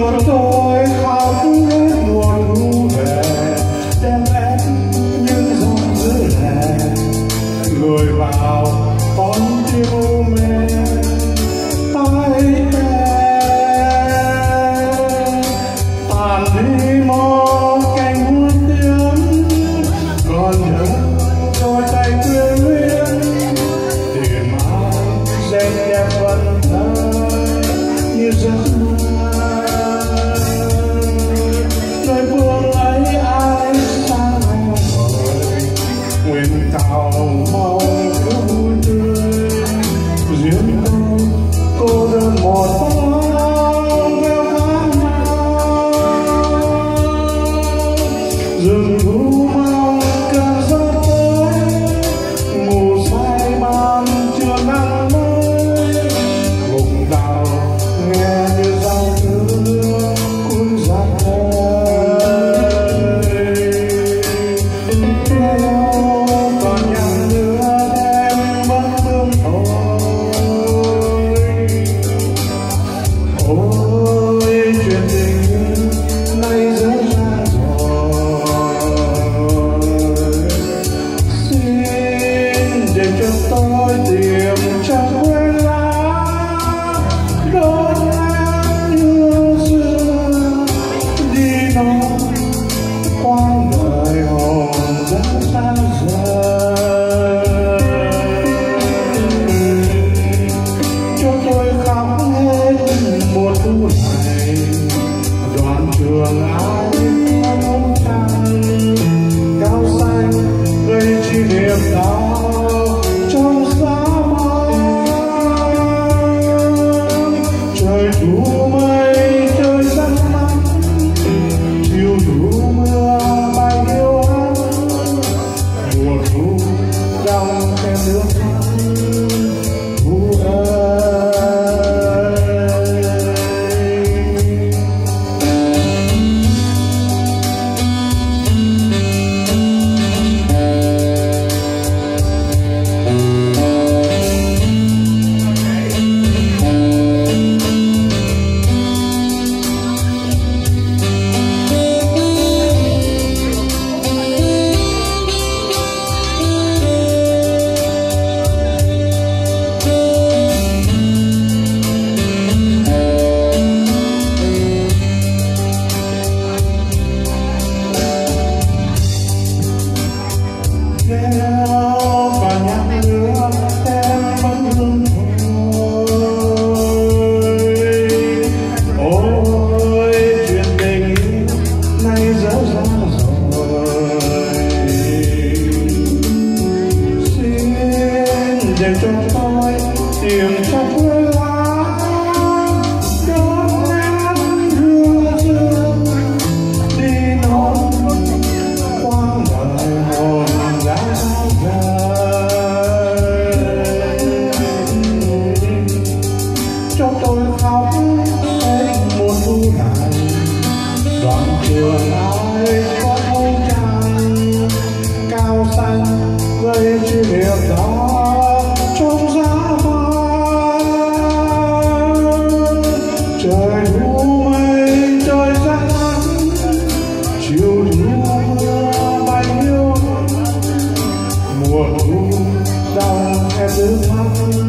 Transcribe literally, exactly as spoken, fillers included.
cho tôi khóc hết mùa thu về, đem em những dòng dữ lệ lùi vào con tiêu mê tay mẹ tàn đi mò cánh hoa tím, còn nhớ đôi tay quyến luyến tìm ai dệt đẹp vần thơ như giấc mơ. Nơi phương ấy ai xa rồi nguyện cầu mong cứ vui tươi, riêng tôi cô đơn một bóng theo tháng năm. Rừng thu mong cơn gió tới, ngủ say ban chưa nắng mới, vùng đào nghe như dòng nước cuốn ra khơi. Theo còn nhang nữa đêm vẫn thương thôi. Ôi chuyện tình nay dở dang rồi, xin để cho tôi tìm trong quên lá đôi em như xưa đi nói quang đời hồn đã xa rời. Cho tôi khóc hết mùa thu này, đoạn trường ai không trăng cao xanh gây chi niệm đau trong gió mang. Trời thu mây trời răng mắt, chiều thu mưa bay yêu hát, mùa thu trong em nước mắt thu ơi. Theo và nhang nữa em vẫn hương thôi. Ôi chuyện tình nay dở dang rồi, xin để cho tôi tìm trong quê lá đón em hương xưa đi nói quang đời hồn đã xa rời. Cho tôi khóc hết mùa thu này, đoạn trường ai có không trăng cao xanh gây chi niệm đó trong giá vàng. Trời thu mây trời răng nắng, chiều thu mưa bay hiu, mùa thu đông em nước mắt